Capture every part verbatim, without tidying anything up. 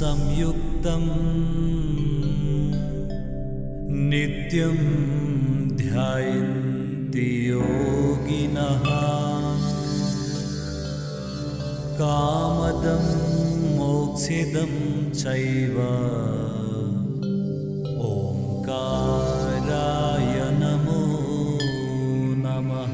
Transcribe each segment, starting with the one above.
संयुक्तं नित्यं ध्यायन्ति योगिनः कामदं मोक्षिदं चैव ओंकाराय नमो नमः।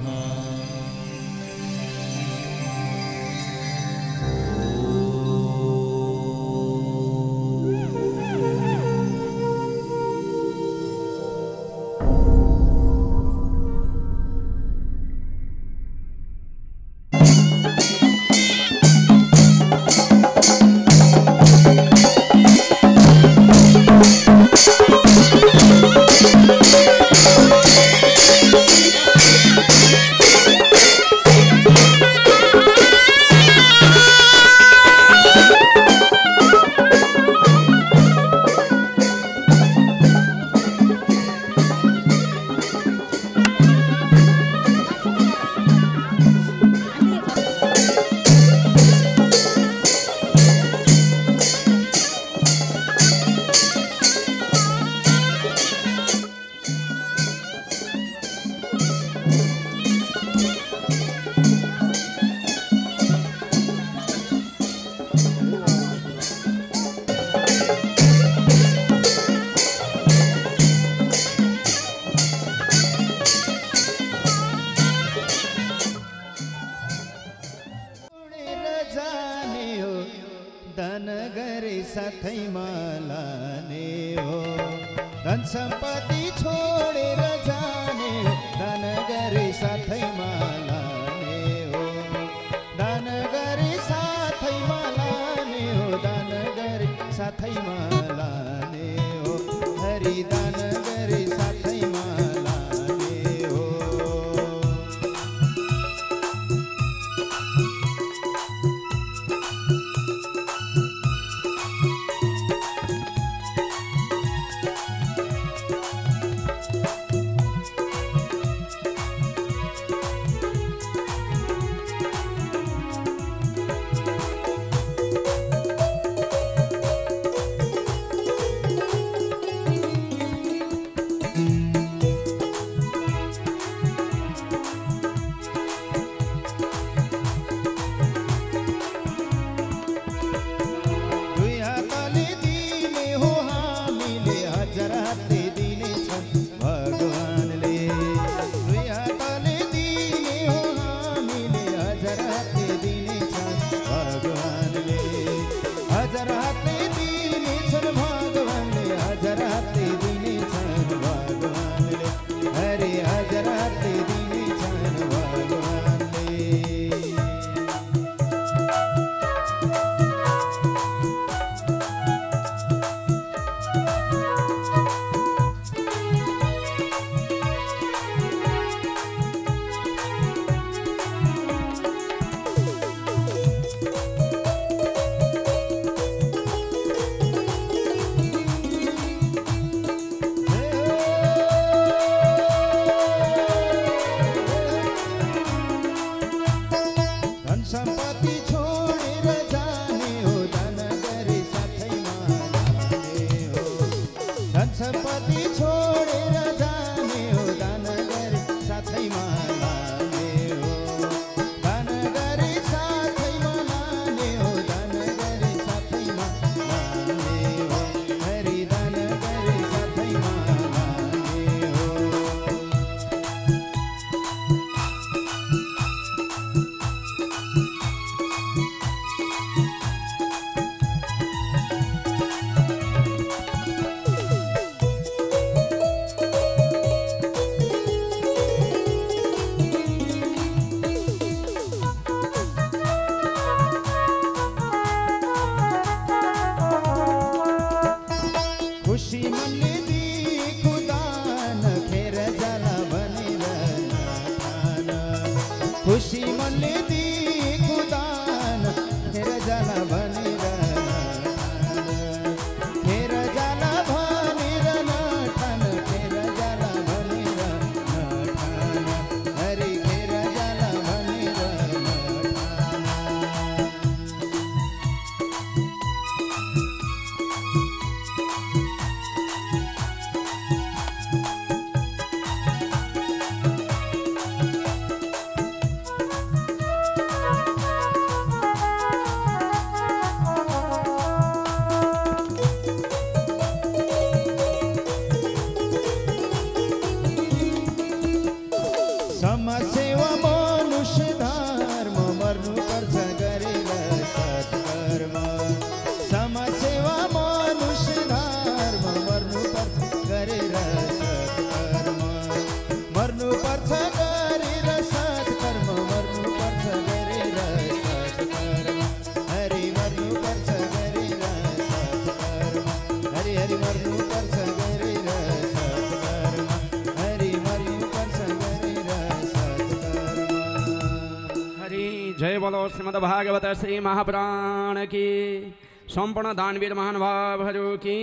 जय बोलो श्रीमद् भागवत श्री महापुराण की सम्पूर्ण दानवीर महानुभावहरू की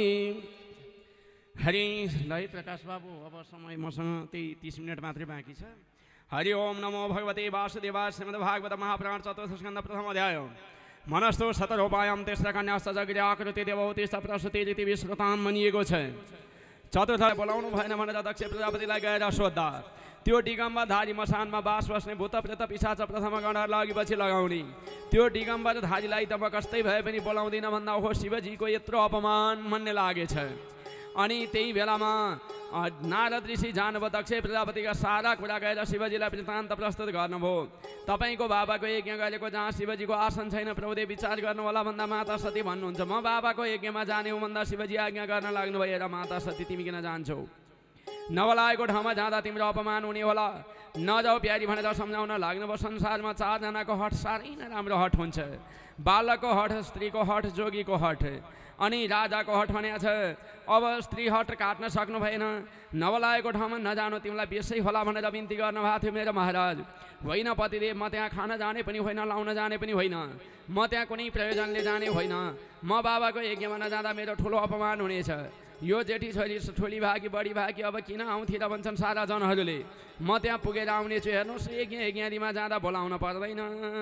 हरि लय प्रकाश बाबू अब समय मसँग त्यही तीस मिनट मात्रै बाँकी छ। हरि ओम नमो भगवते वासुदेवाय श्रीमद् भागवत महापुराण चतुर्थ स्कन्द प्रथम अध्याय मनस्तु शतरूपायाम तेस्रा कन्यास्त जगरी आकृति देवौती सप्रसुति रीति विश्रुताम भनिएको छ। चतुर्थ बोलाउनु भएन भनेर दक्ष प्रजापतिलाई गएर सोद्धा त्यो दिगम्बरधारी मसानमा बास बस्ने भूत प्रेत पिशाच प्रथम गणहरूलाई अघि पछि लगाउने त्यो दिगम्बरधारीलाई त म कस्तै भए पनि बोलाउँदिन भन्दा ओहो शिवजीको यत्रो अपमान भन्ने लागेछ। अनि त्यही बेलामा नारद ऋषि जानुभयो दक्ष प्रजापतिका सारा कुरा गएर शिवजीलाई वृत्तान्त प्रस्तुत गर्नुभयो। तपाईँको बाबाको यज्ञ गरेको जहाँ शिवजीको आसन छैन प्रभुदेव विचार गर्नु होला भन्दा माता सती भन्नुहुन्छ म बाबाको यज्ञमा जाने हो भन्दा शिवजी आज्ञा गर्न लाग्नुभयो र माता सती तिमी किन जान्छौ, नबोलाएको ठाउँमा जाँदा तिम्रो अपमान हुने होला, नजाऊ प्यारी भनेर सम्झाउन लाग्नुभयो। संसारमा चारजनाको हट साह्रै नै राम्रो हट हुन्छ, बालकको हट, स्त्रीको हट, जोगीको हट अनि राजाको हट भनेको छ। अब स्त्री हट काट्न सक्नु भएन, नबोलाएको ठाउँमा नजानु तिमीलाई बेसै होला भनेर बिन्ती गर्नुभएको थियो मेरो महाराज। होइन पतिदेव म त्यहाँ खान जाने पनि होइन, लाउन जाने पनि होइन, म त्यहाँ कुनै प्रयोजनले जाने होइन, म बाबाको यज्ञमा नजाँदा मेरो ठुलो अपमान हुनेछ। यो जेठी छोरी ठुली भागी बढी भागी अब किन आउँथे र भन्छन् सारा जनहरूले, म त्यहाँ पुगेर आउनेछु। हेर्नुहोस् यज्ञ यज्ञादिमा जाँदा बोलाउन पर्दैन,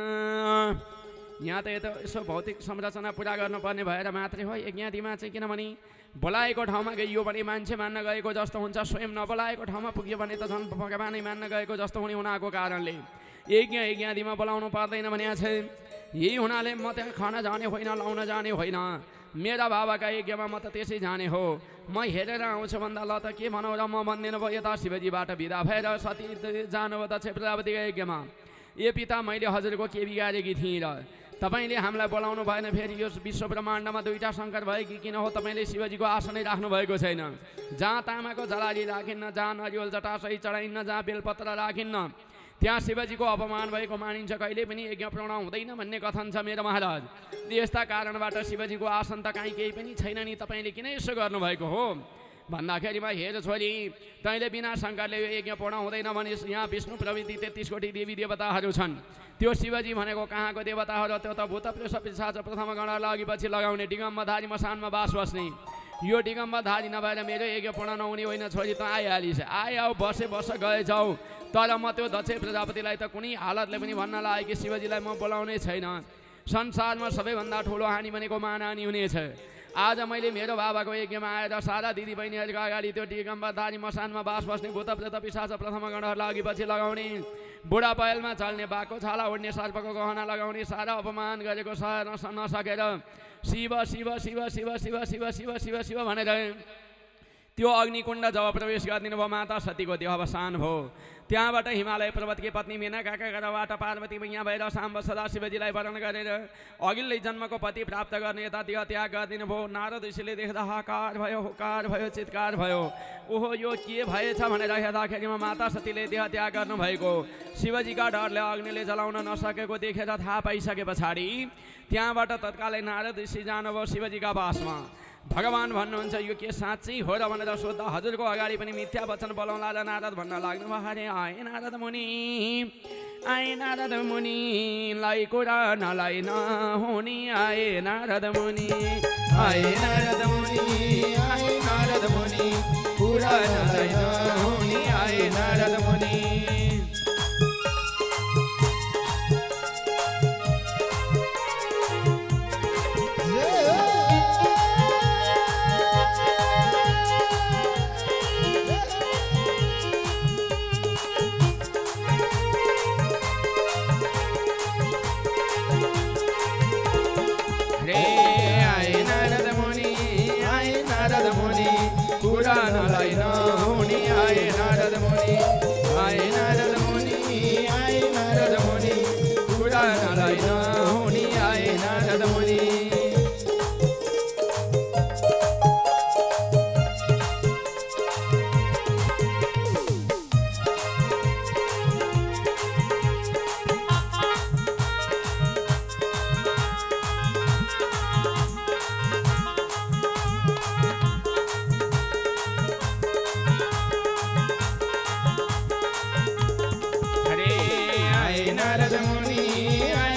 यहाँ त यता यसो भौतिक संरचना पुरा गर्नुपर्ने भएर मात्रै हो यज्ञादिमा चाहिँ। किनभने बोलाएको ठाउँमा गइयो भने मान्छे मान्न गएको जस्तो हुन्छ, स्वयं नबोलाएको ठाउँमा पुग्यो भने त झन् भगवानै मान्न गएको जस्तो हुने हुनाको कारणले यज्ञ यज्ञादिमा बोलाउनु पर्दैन भनेको छ। यही हुनाले म त्यहाँ खान जाने होइन, लाउन जाने होइन, मेरा बाबाका यज्ञमा म त त्यसै जाने हो। म हेरेर आउँछु भन्दा ल त के भनौँ र म भन्दिनँ भयो। यता शिवजीबाट बिदा भएर सती जानुभयो दक्ष प्रजापतिको यज्ञमा। ए पिता मैले हजुरको के बिगारेकी थिएँ र तपाईँले हामीलाई बोलाउनु भएन, फेरि यो विश्व ब्रह्माण्डमा दुईवटा शङ्कर भयो कि किन हो तपाईँले शिवजीको आसनै राख्नु भएको छैन। जहाँ तामाको जलाली राखिन्न, जहाँ नरिवल जटासही चढाइन्न, जहाँ बेलपत्र राखिन्न, त्यहाँ शिवजीको अपमान भएको मानिन्छ, कहिले पनि यज्ञ पूर्ण हुँदैन भन्ने कथन छ मेरो महाराज। यस्ता कारणबाट शिवजीको आसन त काहीँ केही पनि छैन नि, तपाईँले किन यसो गर्नुभएको हो भन्दाखेरिमा हेर छोरी तैँले बिना शङ्करले यो यज्ञ पूर्ण हुँदैन भने यहाँ विष्णु प्रवृत्ति तेत्तिस कोटी देवी देवताहरू छन्। त्यो शिवजी भनेको कहाँको देवताहरू, त्यो त भूत प्रेत पिशाच प्रथम गणलाई अघि पछि लगाउने दिगम्बरधारी मसानमा बास बस्ने। यो दिगम्बरधारी नभएर मेरो यज्ञ पूर्ण नहुने होइन छोरी, त आइहालिस्, आयो बसे बस गए जाऊ। तर म त्यो दक्ष प्रजापतिलाई त कुनै हालतले पनि भन्न लाग्यो कि शिवजीलाई म बोलाउने छैन। संसारमा सबैभन्दा ठुलो हानि भनेको मानहानि हुनेछ। आज मैले मेरो बाबाको यज्ञमा आएर सारा दिदी बहिनीहरूको अगाडि त्यो दिगम्बरधारी मसानमा बास बस्ने भूत प्रेत पिशाच प्रथम गणहरूलाई अघि पछि लगाउने, बुढा पहेलमा चल्ने बाघको छाला उड्ने सर्पको गहना लगाउने सारा अपमान गरेको सहन नसकेर शिव शिव शिव शिव शिव शिव शिव शिव शिव भनेर त्यो अग्निकुण्ड जब प्रवेश गरिदिनु भयो माता सतीको देह अवसान भयो। त्यहाँबाट हिमालय पर्वतकी पत्नी मेनकाका घरबाट पार्वती मैया भएर साम्ब सदा शिवजीलाई वरण गरेर अघिल्लै जन्मको पति प्राप्त गर्ने यता देह त्याग गरिदिनु भयो। नारद ऋषिले देख्दा हाकार भयो, हुकार भयो, चित्कार भयो, ओहो यो के भएछ भनेर हेर्दाखेरिमा माता सतीले देह त्याग गर्नुभएको शिवजीका डरले अग्निले जलाउन नसकेको देखेर थाहा पाइसके पछाडि त्यहाँबाट तत्कालै नारद ऋषि जानुभयो शिवजीका पासमा। भगवान भन्नुहुन्छ यो के साँच्चै हो र भनेर सोद्धा हजुरको अगाडि पनि मिथ्या वचन बोलाउला र नारद भन्न लाग्नुभयो अरे आए नारद मुनि, आए नारद मुनि, लाई कुरा नलाई नहुने आए नारद मुनि, आए नारद मुनि, आए नारद मुनि, कुरा नलाई नहुने आए नारद मुनि। नलाई नहुने आए नारद मुनि, आए नारद मुनि, आए नारद मुनि, कुरा नलाई नहुने आए नारद मुनि। नारद मुनि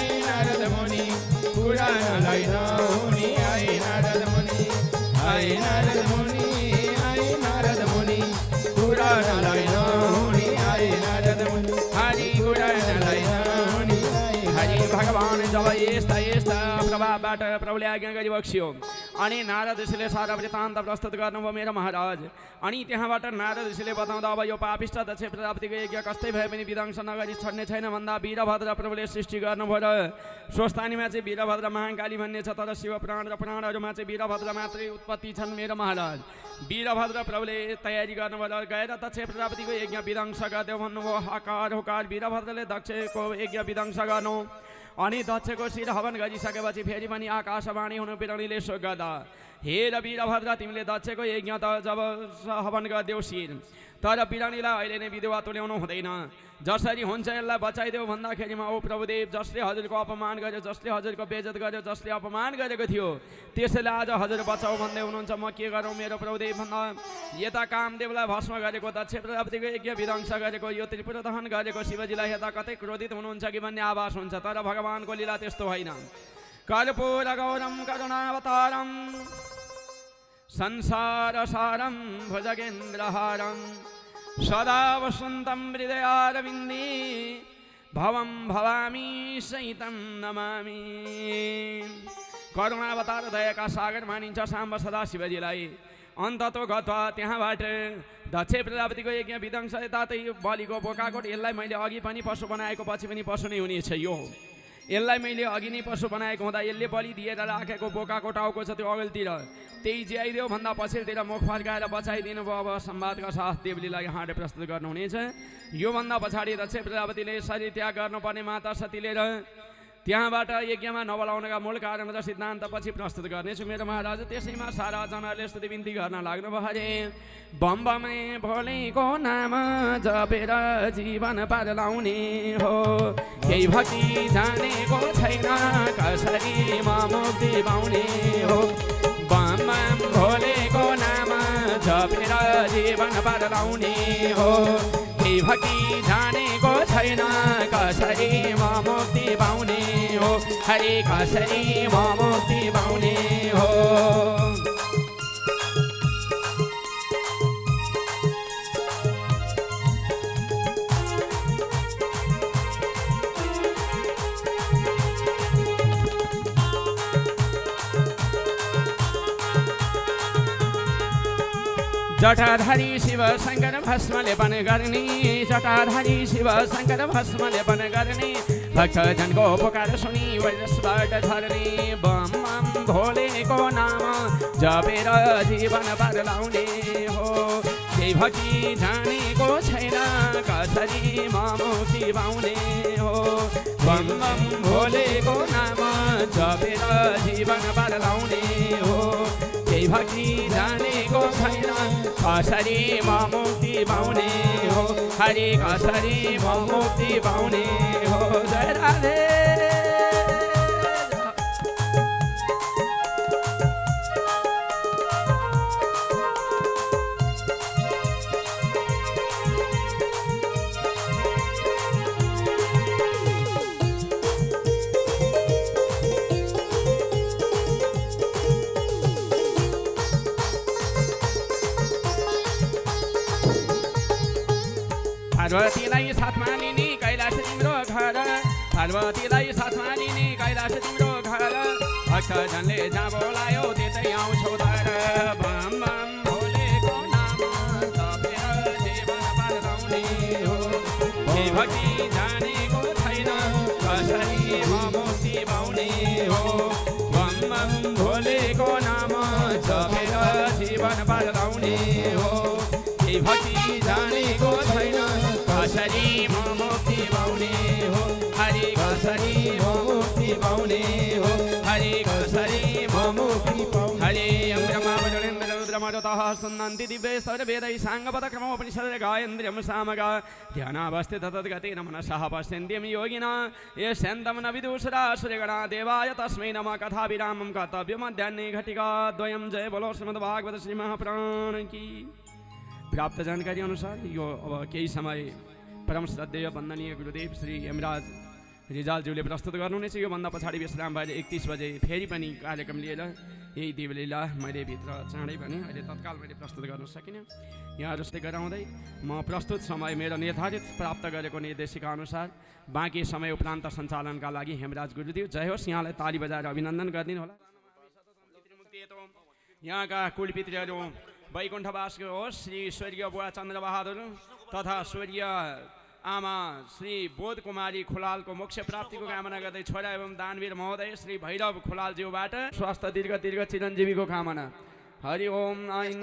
श्रापबाट प्रभुले आज्ञा गरी बक्सियो। अनि नारद ऋषिले सारा वृत्तान्त प्रस्तुत गर्नुभयो मेरो महाराज। अनि त्यहाँबाट नारद ऋषिले बताउँदा अब यो पापिष्ट दक्ष प्रजापतिको यज्ञ कस्तै भए पनि विध्वंस नगरी छोड्ने छैन भन्दा वीरभद्र प्रभुले सृष्टि गर्नुभयो र स्वस्थानीमा चाहिँ वीरभद्र महाकाली भन्ने छ, तर शिव प्राण र प्राणहरूमा चाहिँ वीरभद्र मात्रै उत्पत्ति छन् मेरो महाराज। वीरभद्र प्रभुले तयारी गर्नुभयो र गएर दक्ष प्रजापतिको यज्ञ विध्वंस गरिदेऊ भन्नुभयो। हकार हुकार वीरभद्रले दक्षको यज्ञ विध्वंस गर्नु। अनि दक्षको शिर हवन गरिसकेपछि फेरि पनि आकाशवाणी हुनु बिरानीले सो गर्दा, हे र वीरभद्र तिमीले दक्षको यज्ञ त जब हवन गरिदेऊ शिर, तर बिरानीलाई अहिले नै विधवा तुल्याउनु हुँदैन। जसरी हुन्छ यसलाई बचाइदेऊ भन्दाखेरिमा ओ प्रभुदेव जसले हजुरको अपमान गर्यो, जसले हजुरको बेइज्जत गर्यो, जसले अपमान गरेको थियो त्यसैले आज हजुर बचाऊ भन्दै हुनुहुन्छ। म के गरौँ मेरो प्रभुदेव भन्दा यता कामदेवलाई भस्म गरेको, दक्ष प्रजापतिको यज्ञ विध्वंस गरेको, यो त्रिपुर दहन गरेको शिवजीलाई हेर्दा कतै क्रोधित हुनुहुन्छ कि भन्ने आभास हुन्छ, तर भगवानको लीला त्यस्तो होइन। कर्पूर गौरम करुणावतारम संसार सारम भुजगेन्द्रहारम सदा वसन्तं हृदयारविन्दे भवं भवामी सहितं नमामि। करुणावतार दयाका सागर मानिन्छ साम्ब सदा शिवजीलाई। अन्ततो गत्वा त्यहाँबाट दक्ष प्रजापतिको यज्ञ विध्वंस यतातै बलिको बोकाकोट, यसलाई मैले अघि पनि पशु बनाएको पछि पनि पशु नै हुनेछ। यो यसलाई मैले अघि नै पशु बनाएको हुँदा यसले बलि दिएर राखेको बोकाको टाउको छ त्यो अघिल्तिर, त्यही ज्याइदेऊ भन्दा पछिल्तिर मुख फर्काएर बचाइदिनु भयो। अब संवादका साथ देवलीलाई हाँडे प्रस्तुत गर्नुहुनेछ। योभन्दा पछाडि दक्ष प्रजापतिले शरीर त्याग गर्नुपर्ने माता सतीले र त्यहाँबाट यज्ञमा नबोलाउनका मूल कारण र सिद्धान्त पछि प्रस्तुत गर्नेछु मेरो महाराज। त्यसैमा सारा जनाले स्तुति बिन्ती गर्न लाग्नुभयो। हरे बम बमे भोलेको नाम जपेर जीवन पार लाउने हो, केही भक्ति जानेको छैन कसरी म मुक्ति पाउने हो। बम बम भोलेको नाम जपेर जीवन पार लाउने हो, केही भक्ति जानेको छैन कसरी म मुक्ति पाउने हो। हरे कसरी म मुक्ति पाउने हो। जटाधारी शिव शङ्कर भस्म लेपन गर्ने, जटाधारी शिव शङ्कर भस्म लेपन गर्ने, भक्तजनको पुकार सुनि वैरसबाट झर्ने। बम बम भोलेको नाम जपेर जीवन पार लाउने हो, केही भक्ति जानेको छैन कसरी म मुक्ति पाउने हो। बम बम भोलेको नाम जपेर जीवन पार लाउने हो, केही भक्ति जानेको छैन कसरी म मुक्ति पाउने हो। हरि कसरी म मुक्ति पाउने हो। जय राधे। पार्वतीलाई साथमा लिने कैलाश तिम्रो घर, पार्वतीलाई साथमा लिने कैलाश तिम्रो घर, भक्तजनले जहाँ बोलायो त्यतै आउँछौ तर। बम बम भोलेको नाम जपेर जीवन पार लाउने हो, केही भक्ति जानेको छैन कसरी म मुक्ति पाउने हो। बम बम भोलेको नाम जपेर जीवन पार लाउने हो, केही भक्ति जानेको छैन कसरी म मुक्ति पाउने हो। हरि कसरी म मुक्ति पाउने हो। हरि कसरी म मुक्ति पाउने। हरि ब्रह्मा वरुणेन्द्र रुद्रमरुतः सुनन्ति दिव्ये सर्वेदै साङ्गपदक्रमोपनिषदे गायन्द्रियं सामगा ध्यानावस्थित तद्गतेन मनसः पश्यन्त्यं योगिनः यस्यन्तं न विदुषरासुरगणा देवाय तस्मै नमः। कथाविरामं कर्तव्यमध्याह्ने घटिका द्वयं। जय बोलो श्रीमद्भागवत श्री महापुराण की। प्राप्त जानकारी अनुसार यो अब केही समय परम श्रद्धेय वन्दनीय गुरुदेव श्री यमराज रिजालज्यूले प्रस्तुत गर्नुहुनेछ। योभन्दा पछाडि विश्राम भएर एकतिस बजे फेरि पनि कार्यक्रम लिएर यही देवलीला मैले भित्र चाँडै पनि अहिले तत्काल मैले प्रस्तुत गर्न सकिनँ। यहाँहरूले गराउँदै म प्रस्तुत समय मेरो निर्धारित प्राप्त गरेको निर्देशिका अनुसार बाँकी समय उपरान्त सञ्चालनका लागि हेमराज गुरुदेव जय होस्। यहाँलाई ताली बजाएर अभिनन्दन गरिदिनु होला। यहाँका कुलपितृहरू वैकुण्ठवासको होस् श्री स्वर्गीय बुवा चन्द्रबहादुर तथा स्वर्गीय आमा श्री बोध कुमारी खुलालको मोक्ष प्राप्तिको कामना गर्दै छोरा एवं दानवीर महोदय श्री भैरव खुलालज्यूबाट स्वास्थ्य दीर्घ दीर्घ चिरञ्जीवीको कामना। हरि ओम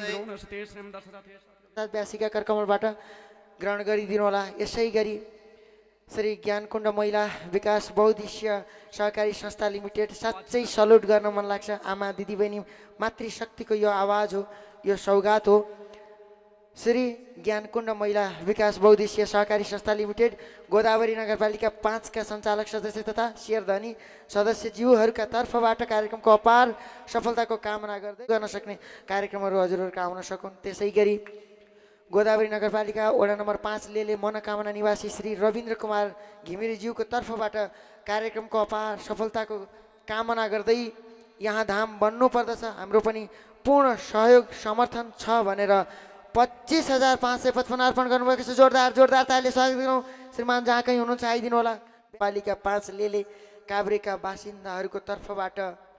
व्यासीका करकमलबाट ग्रहण गरिदिनु होला। यसै गरी श्री ज्ञानकुण्ड महिला विकास बहुद्देश्य सहकारी संस्था लिमिटेड साँच्चै सल्युट गर्न मन लाग्छ। आमा दिदीबहिनी मातृशक्तिको यो आवाज हो, यो सौगात हो। श्री ज्ञानकुण्ड महिला विकास बहुद्देश्य सहकारी संस्था लिमिटेड गोदावरी नगरपालिका पाँचका सञ्चालक सदस्य तथा शेयरधनी सदस्यज्यूहरूका तर्फबाट कार्यक्रमको अपार सफलताको कामना गर्दै गर्न सक्ने कार्यक्रमहरू हजुरहरूका आउन सकुन्। त्यसै गरी गोदावरी नगरपालिका वडा नम्बर पाँच लेले मनोकामना निवासी श्री रविन्द्र कुमार घिमिरेज्यूको तर्फबाट कार्यक्रमको अपार सफलताको कामना गर्दै यहाँ धाम बन्नुपर्दछ, हाम्रो पनि पूर्ण सहयोग समर्थन छ भनेर पच्चिस हजार पाँच सय पचपन्न अर्पण गर्नुभएको छ। जोरदार जोरदार तालीले स्वागत गरौँ। श्रीमान जहाँ कहीँ हुनुहुन्छ आइदिनु होला। पालिका पाँच लेले काभ्रेका बासिन्दाहरूको तर्फबाट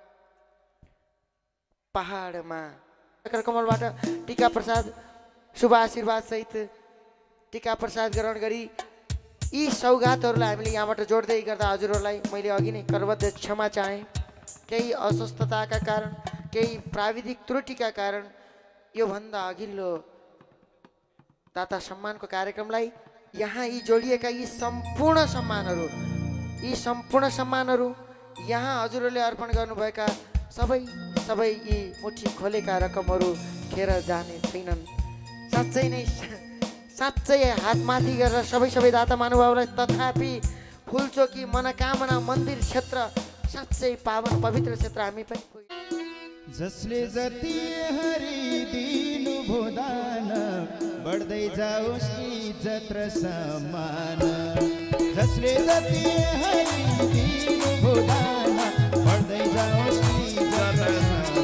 पहाडमा कमलबाट टीका प्रसाद शुभ आशीर्वाद सहित टीका प्रसाद ग्रहण गरी यी सौगातहरूलाई हामीले यहाँबाट जोड्दै गर्दा हजुरहरूलाई मैले अघि नै करबद्ध क्षमा चाहेँ। केही अस्वस्थताका कारण, केही प्राविधिक त्रुटिका कारण योभन्दा अघिल्लो दाता सम्मानको कार्यक्रमलाई यहाँ यी जोडिएका यी सम्पूर्ण सम्मानहरू यी सम्पूर्ण सम्मानहरू यहाँ हजुरहरूले अर्पण गर्नुभएका सबै सबै यी मुठी खोलेका रकमहरू खेर जाने छैनन्। साँच्चै नै साँच्चै हातमाथि गरेर सबै सबै दाता महानुभावलाई तथापि फुलचोकी मनोकामना मन्दिर क्षेत्र साँच्चै पावन पवित्र क्षेत्र हामी पनि जसले जति हरि दिनु भोदान बढ्दै जाओस् इज्जत र सम्मान। जसले जति हरि दिनु भोदान बढ्दै जाओस् इज्जत र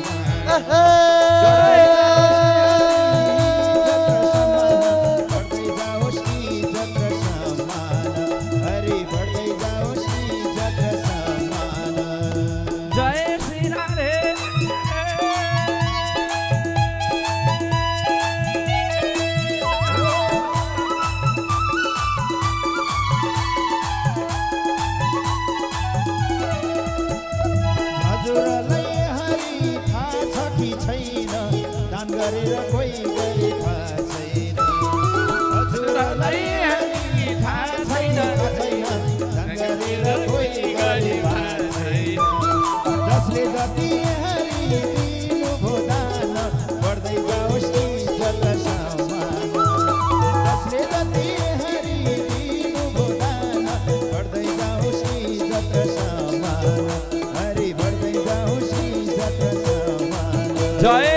गरेर कोही गरी थाहा छैन। हजुरलाई हरि थाहा छैन गरेर कोही गरी थाहा छैन। जसले जति हरि दिनु भोदान बढ्दै जाओस् इज्जत र सम्मान। जसले जति हरि दिनु भोदान बढ्दै जाओस् इज्जत र सम्मान। हरि बढ्दै जाओस् इज्जत र सम्मान। जय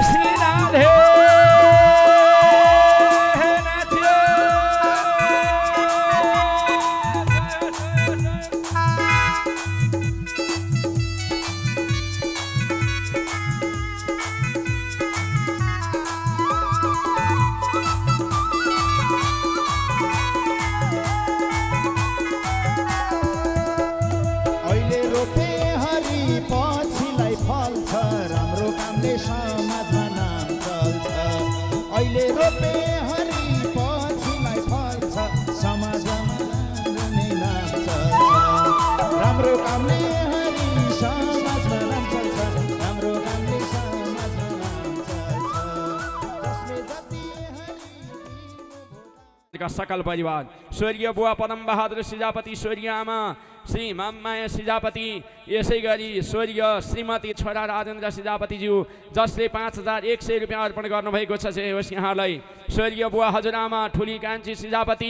सकल परिवार स्वर्गीय बुवा पदम बहादुर सिजापति, स्वर्गीय आमा श्री माममाया सिजापति, यसै गरी स्वर्गीय श्रीमती छोरा राजेन्द्र सिजापतिज्यू जसले पाँच हजार एक सय रुपियाँ अर्पण गर्नुभएको छ। यहाँलाई स्वर्गीय बुवा हजुरआमा ठुली कान्छी सिजापति,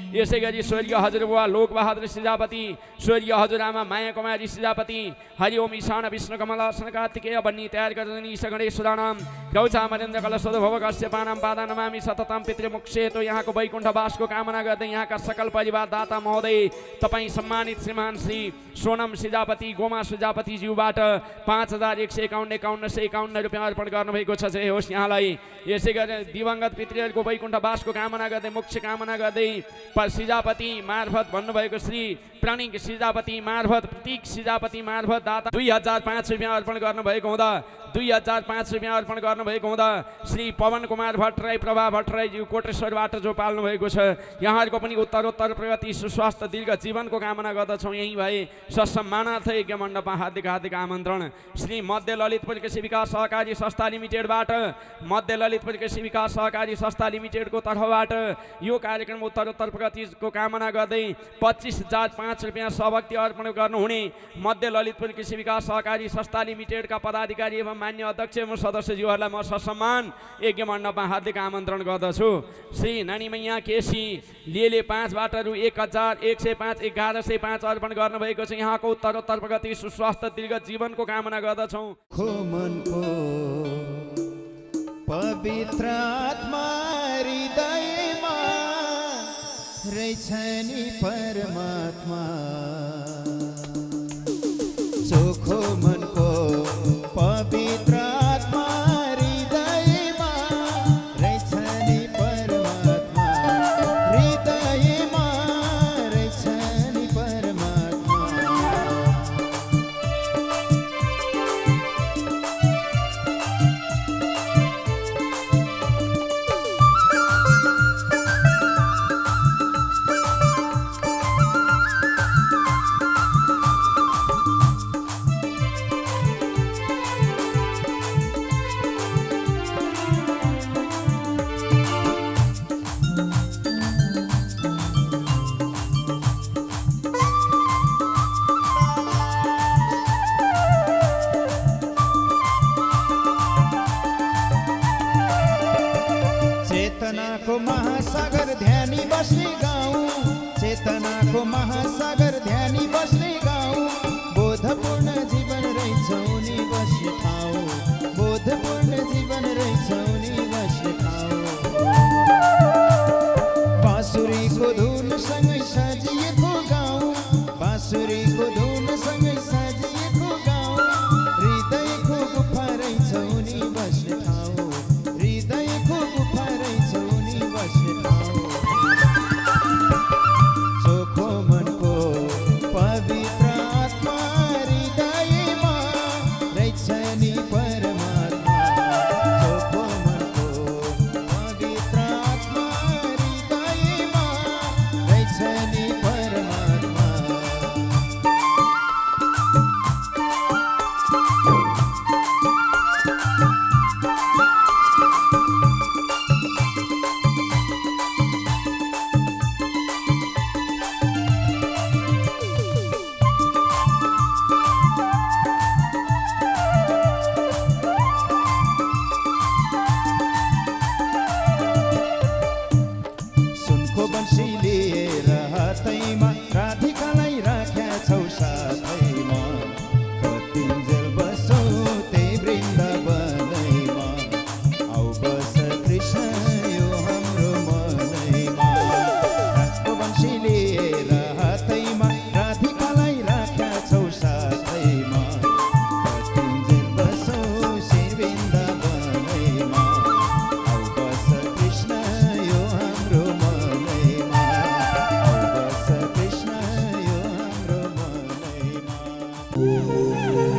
यसै गरी स्वर्गीय हजुरबुवा लोकबहादुर सिजापति, स्वर्गीय हजुरआमा माया कुमारी सिजापति, हरिओम ईशान विष्णु कमल सन कार्तिकेय बन्नी तयार गर्जनी गणेश्वराणाम गौचा मरेन्द्र कलशोध भव कश्यपानाम पादा नमामि सततम पितृमुक्षेतो। यहाँको वैकुण्ठवासको कामना गर्दै यहाँका सकल परिवार दाता महोदय तपाईँ सम्मानित श्रीमान श्री सोनम सिजापति गोमा सिजापतिज्यूबाट पाँच हजार एक सय एकाउन्न एकाउन्न सय एकाउन्न रुपियाँ अर्पण गर्नुभएको छ। जय होस् यहाँलाई। यसै गरी दिवंगत पितृहरूको वैकुण्ठवासको कामना गर्दै मोक्ष कामना गर्दै सिजापति मार्फत भन्नुभएको श्री प्रणिक सिजापति मार्फत प्रतीक सिजापति मार्फत दाता दुई हजार पाँच रुपियाँ अर्पण गर्नुभएको हुँदा दुई हजार पाँच रुपियाँ अर्पण गर्नुभएको हुँदा श्री पवन कुमार भट्टराई प्रभा भट्टराईज्यू कोटेश्वरबाट जो पाल्नु भएको छ। यहाँहरूको पनि उत्तरोत्तर प्रगति सुस्वास्थ्य दीर्घ जीवनको कामना गर्दछौँ। यहीँ भए ससम्मानार्थ यज्ञ मण्डपमा हार्दिक हार्दिक आमन्त्रण। श्री मध्य ललितपुर कृषि विकास सहकारी संस्था लिमिटेडबाट मध्य ललितपुर कृषि विकास सहकारी संस्था लिमिटेडको तर्फबाट यो कार्यक्रम उत्तरोत्तर प्रगतिको कामना गर्दै पच्चिस हजार पाँच रुपियाँ सभक्ति अर्पण गर्नुहुने मध्य ललितपुर कृषि विकास सहकारी संस्था लिमिटेडका पदाधिकारी एवं मान्य अध्यक्ष एवं सदस्यज्यूहरूलाई म ससम्मान यज्ञ मण्डपमा हार्दिक आमन्त्रण गर्दछु। श्री नानीमैया केसी लिएले पाँचबाट रु एक हजार एक सय पाँच एघार सय पाँच अर्पण गर्नुभएको छ। यहाँको उत्तरोत्तर प्रगति सुस्वास्थ्य दीर्घ जीवनको कामना गर्दछौँ। पवित्र आत्मा हृदयमा रहेछ नि परमात्मा, चोखो मनको पवित्र आत्मा हृदयमा रहेछ नि परमात्मा, हृदयमा रहेछ नि परमात्मा। चेतनाको महासागर ध्यानी बस्ने गाउँ, चेतनाको महासागर ध्यानी बस्ने गाउँ, बोधपूर्ण जीवन रहेछ उनी बस्ने ठाउँ, बोधपूर्ण जीवन रहेछ उनी बस्ने ठाउँ। बाँसुरीको धुनसँगै सजिएको गाउँ, बाँसुरीको धुनसँगै सजिएको गाउँ, हृदयको गुफा रहेछ उनी बस्ने ठाउँ, हृदयको गुफा रहेछ उनी बस्ने ठाउँ। चोखो मनको पवित्र आत्मा हृदयमा रहेछ नि परमात्मा, चोखो मनको पवित्र आत्मा हृदयमा रहेछ नि परमात्मा। सुनको बन्सी लिएर हातैमा राधिकालाई राख्या छौ साथैमा, कतिन्जेल बसौ त्यही वृन्दावनैमा, आऊ बस कृष्ण यो हाम्रो मनैमा। सुनको बन्सी लिएर हातैमा राधिकालाई राख्या छौ साथैमा, कतिन्जेल बसौ श्री वृन्दावनैमा, आऊ बस कृष्ण यो हाम्रो मनैमा, आऊ बस कृष्ण यो हाम्रो मनैमा।